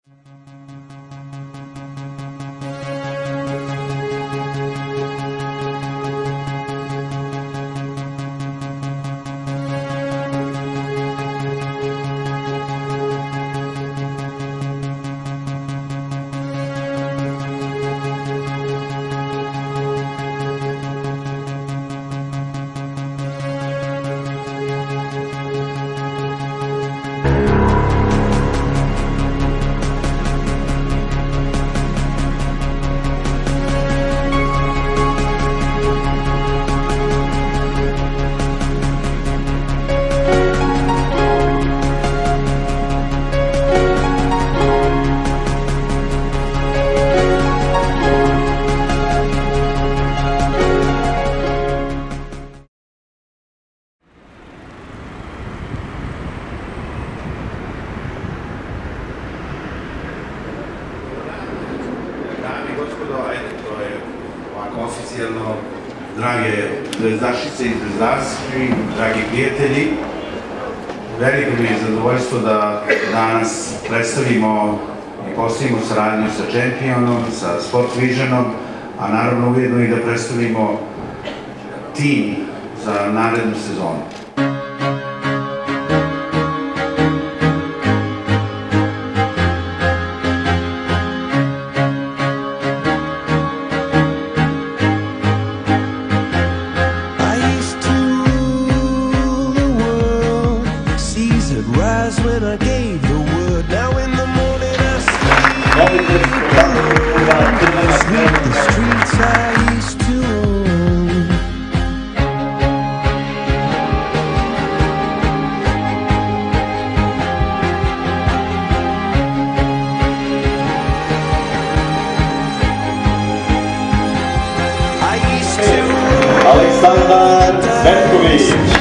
Oficijalno, drage zvezdašice i zvezdarski, dragi prijatelji, veliko mi je zadovoljstvo da danas predstavimo i postavimo saradnju sa Championom, sa Sport Visionom, a naravno ujedno i da predstavimo tim za narednu sezonu. When I gave the word, now in the morning I sleep the streets I used to own. I used to Aleksandar Cvetković,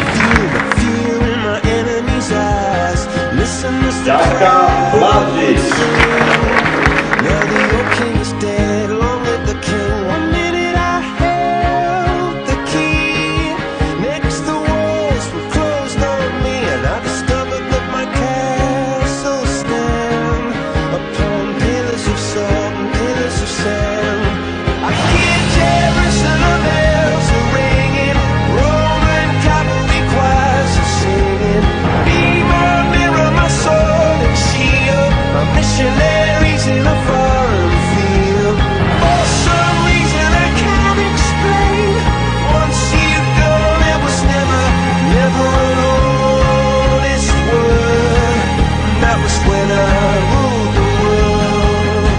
Jaka Blažić. Now the old king is dead, long live the king. 1 minute I held the key. Next the walls were closed on me, and I discovered that my castle stand upon pillars of salt and pillars of sand. I hear Jerusalem bells are ringing, Roman cavalry choirs are singing. Be my mirror, my sword and shield, my missionaries in a foreign field. For some reason I can't explain, once you've gone it was never an honest word. And that was when I ruled the world.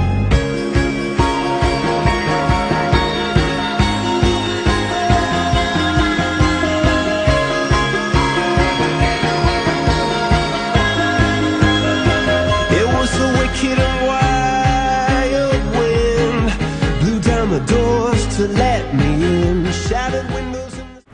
It was the wicked and wild wind, blew down the doors to let me in, shattered windows in the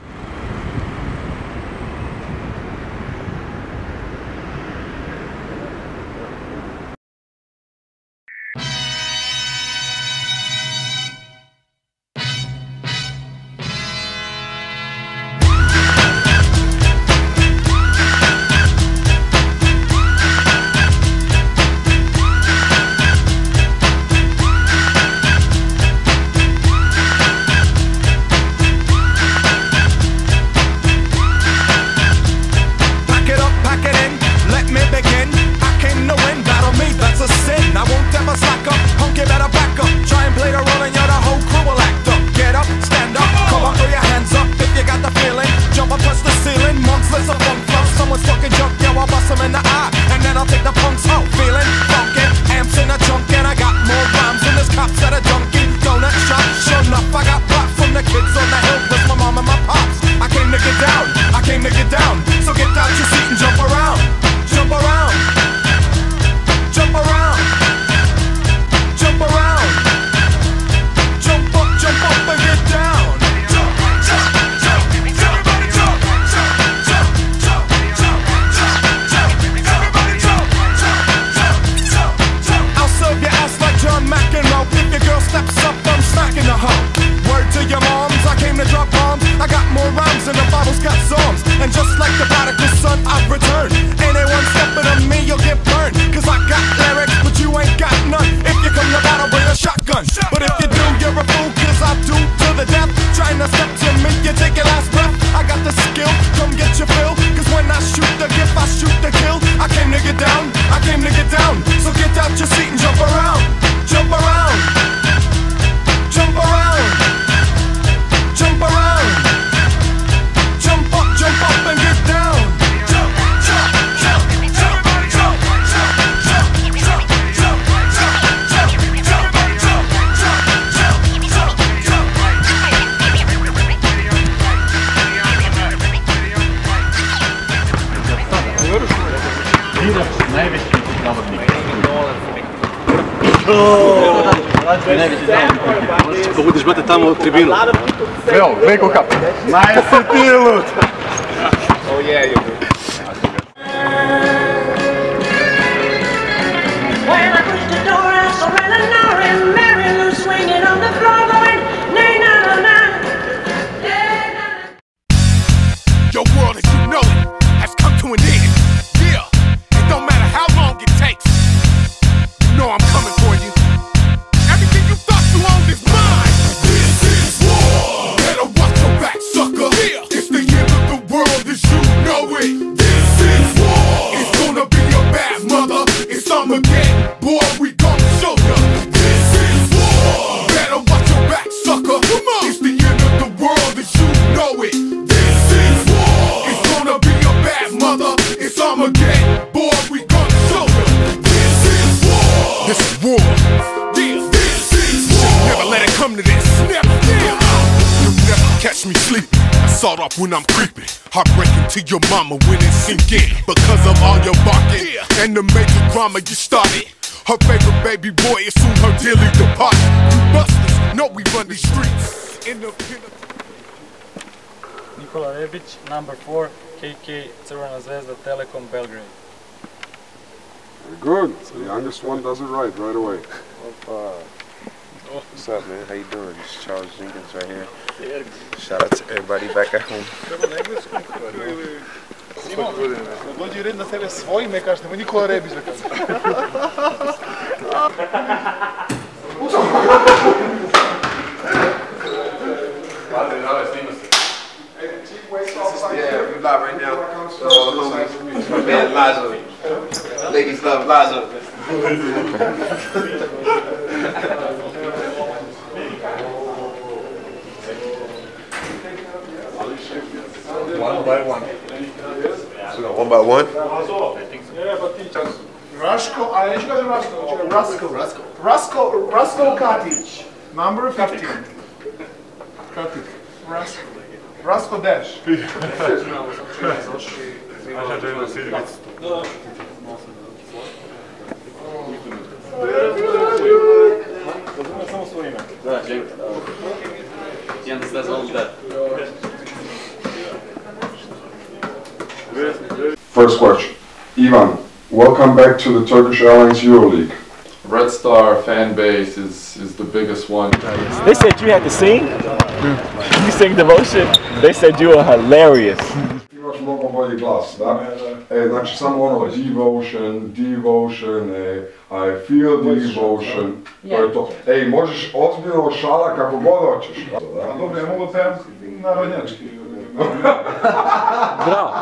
Ne vidiš tamo. Ako budeš brate tamo u tribinu. Evo, Beko Cup. Majeste ti lud! Oh yeah, you do. When I pushed the door, I saw Eleanor and Mary Lou swinging on the floor, going, nay, na, na, na. Your world as you know it has come to an end. Yeah, it don't matter how long it takes. You know I'm coming for you. Everything you thought you owned is mine. This is war. Better watch your back, sucker. Yeah. It's the end of the world as you know it. This is war. It's gonna be a bad mother. It's Armageddon. Boy, we gonna show ya. This is war. Better watch your back, sucker. Come on. It's the end of the world as you know it. This is war. It's gonna be a bad mother. It's Armageddon. Boy, we gonna show ya. This is war. This is war. Yeah, this is war. Never let it come to this. Never. You'll never catch me sleeping. I sawed off when I'm creeping. Heartbreaking to your mama when it sink in. Because of all your barking and the major drama you started. Her favorite baby boy is soon her dearly departed. You busters know we run these streets. Independent. Nikola Rebić, number 4, KK Crvena Zvezda Telekom Belgrade. Good. The youngest one does it right away. What's up, man? How you doing? This is Charles Jenkins right here. Shout out to everybody back at home. Dođi red na tebe svojim, ne kažeš, nema Nikola Rebić da kaže. Yeah, we live right now. My man Lazo. Ladies love Lazo. One by one. So one by one? Raško, a neću kažem Raško, Rasko Katic, number 15. Katic, Rasko Dash. First question. Ivan, welcome back to the Turkish Airlines EuroLeague. Red Star fan base is the biggest one. They said you had to sing? You sing Devotion? They said you were hilarious. Imaš mnogo bolji glas, da? Znači samo ono, devotion, I feel devotion, to je to. Možeš ozbiljno šala kako god hoćeš. Dobro, ja mogu pevam narodnjački. Bravo.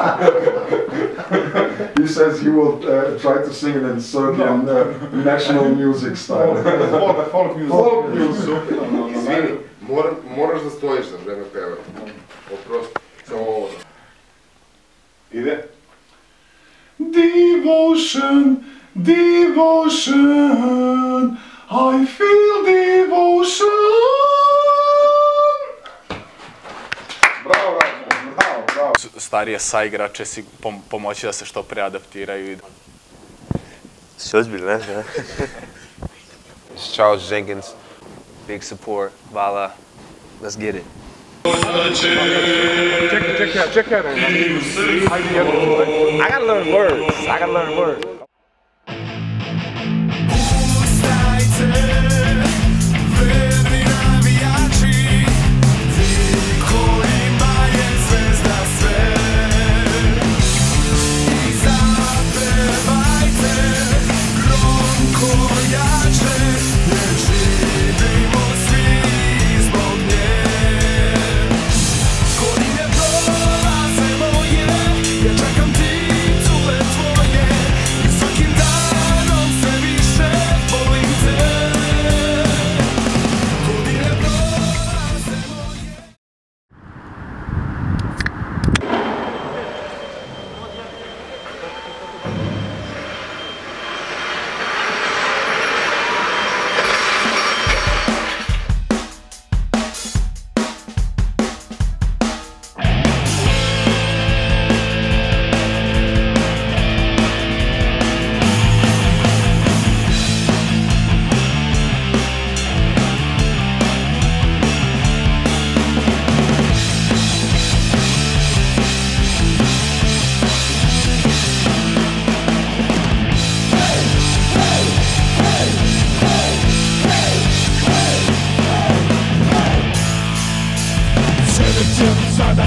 He says he will try to sing it in Serbian national music style. Folk music. Folk music. Izvini, moraš da stojiš za vreme pevati. Oprosti, samo ovo. Ide? Devotion, devotion, I feel devotion. Bravo, bravo. Starije saigrače pomoći da se što pre adaptiraju. Si ozbiljno, ne? It's Charles Jenkins, big support, Vala, let's get it. Čekaj. I gotta learn words. Godine prolaze moje, ja čekam titule tvoje.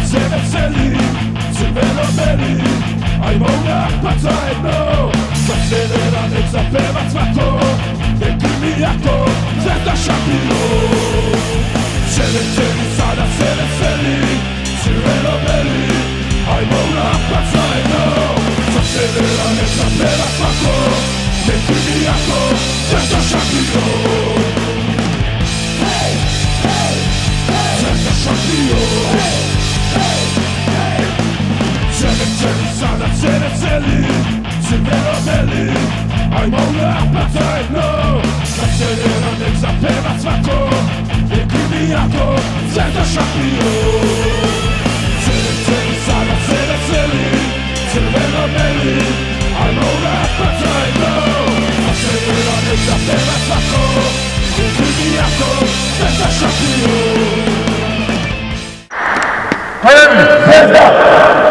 se veseli, crveno-beli, ajmo napad zajedno. Zasedera nek zapeva svako, nek grmi jako, zvezda šampion. Železeli sada se veseli, crveno-beli, ajmo napad zajedno. Zasedera nek zapeva svako, nek grmi jako, zvezda šampion. Zvezda šampion. Železeli sada se veseli, crveno-beli, ajmo napad zajedno. Zasedera nek zapeva svako, nek grmi jako, zvezda šampion. Železeli sada se veseli, crveno-beli, ajmo napad zajedno. Zasedera nek zapeva svako, nek grmi jako, zvezda šampion. Zvezda!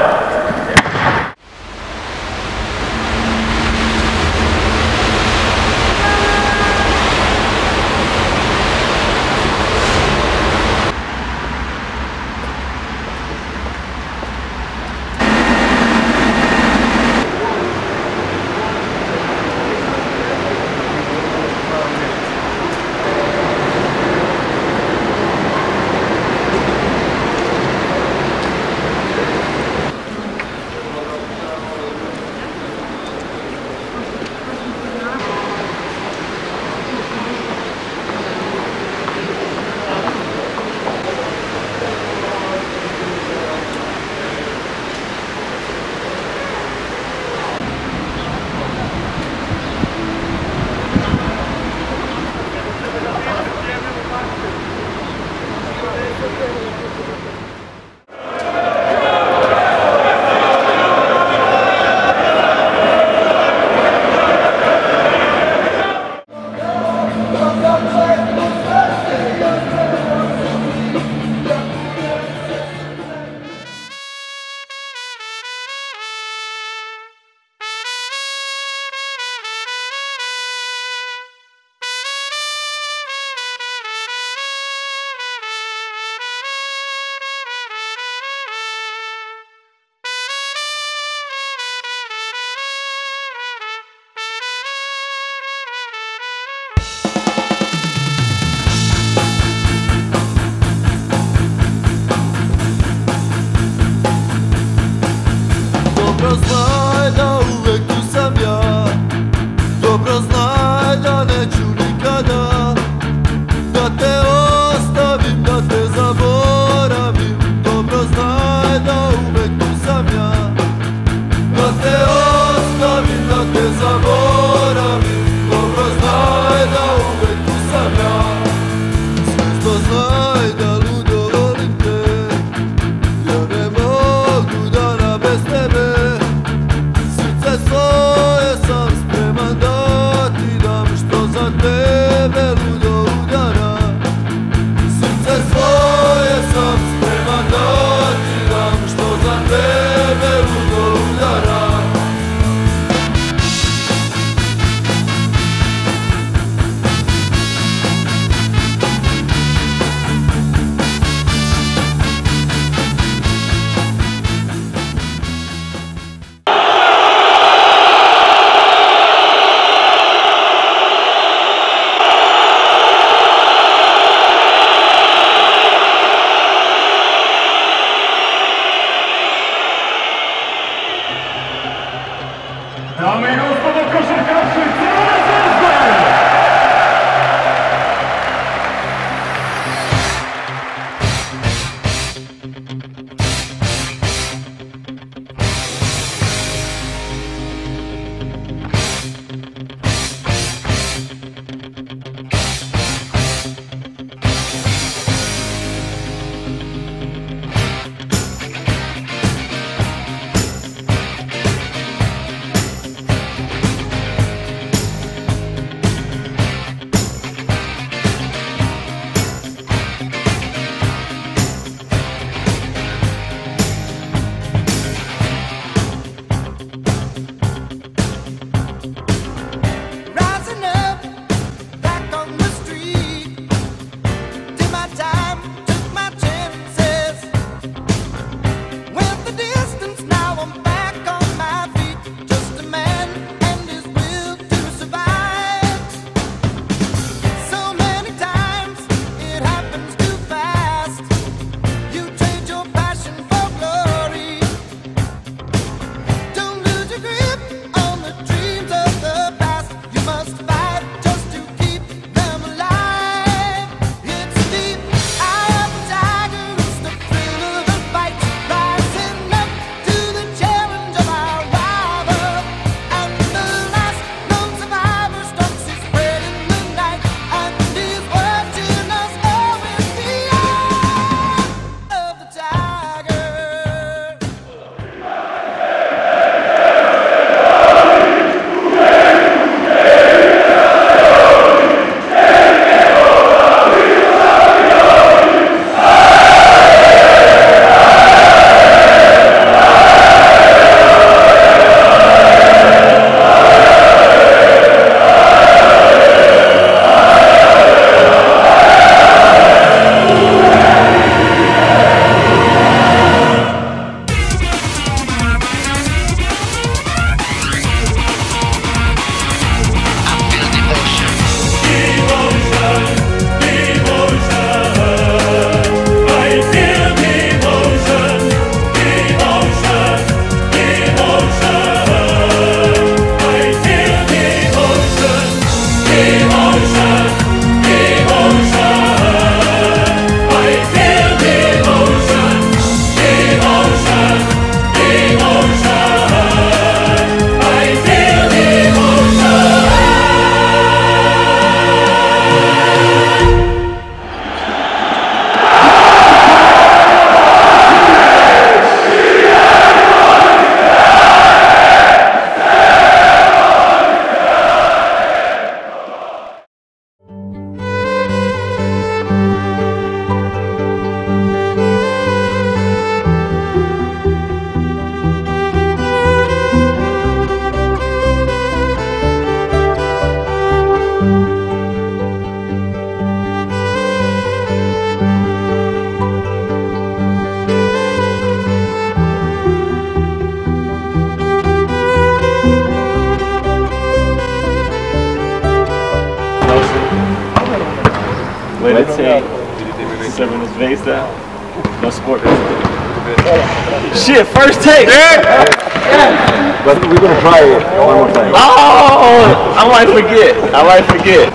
Gledajte Crvena zvezda na sport. Shit, first take! But we're gonna try it one more time. Oh! I might forget.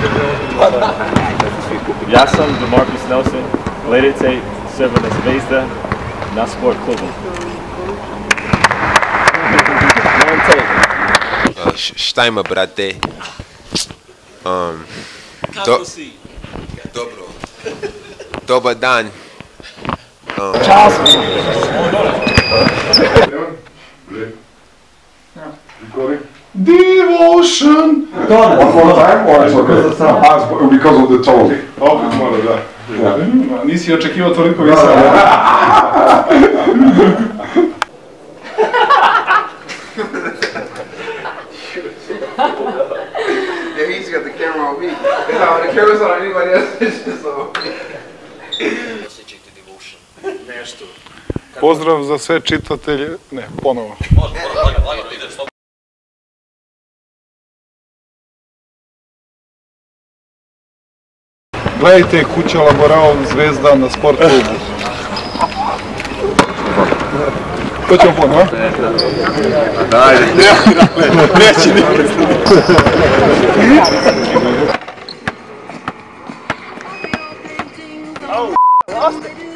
Ja sam DeMarcus Nelson. Gledajte Crvena zvezda na sport klubu. One take. Štajma, brate. Dobro. Dobar dan. Devotion! One more time, or it's okay? Because of the tone. Opet mora, da. Nisi očekivao toliko visoko. Yeah, he's got the camera on me. No, the camera's on anybody else. It's just on me. Nešto. Pozdrav za sve čitatelje. Ne, ponovo. Gledajte Kuća Laborao Zvezda na sport klubu. To ćemo ponovo, a? Dajde. Neće nikad.